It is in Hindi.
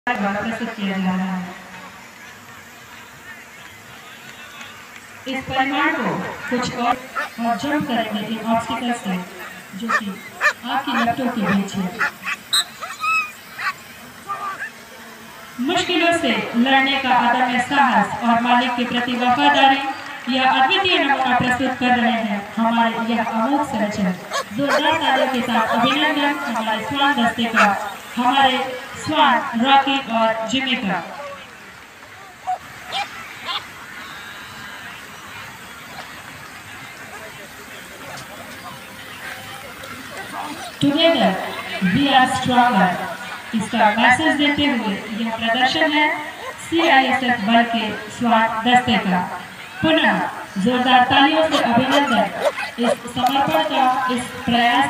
द्वारा प्रस्तुत किया जा रहा है। इस परिमाण को कुछ और जंप करेंगे इन ऑब्स्टिकल्स से जो कि आपकी लपटों के बीच है। मुश्किलों से लड़ने का अदम्य साहस और मालिक के प्रति वफादारी यह अद्वितीय नमूना प्रस्तुत कर रहे हैं हमारे यह अमोघ संरचक। जोरदार तालियों के साथ अभिनंदन हमारे स्वान दस्ते का, हमारे स्वान रॉकी और जिमी का। टुगेदर वी आर स्ट्रॉन्गर, इसका मैसेज देते हुए यह प्रदर्शन है CISF बल के स्वान दस्ते का। पुनः जोरदार तालियों से अभिनंदन इस समर्पण का, इस प्रयास